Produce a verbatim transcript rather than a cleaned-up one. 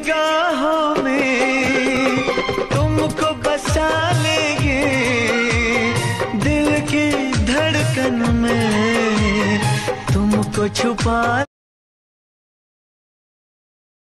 निगाहों में तुमको बसा लेंगे, दिल की धड़कन में तुमको छुपा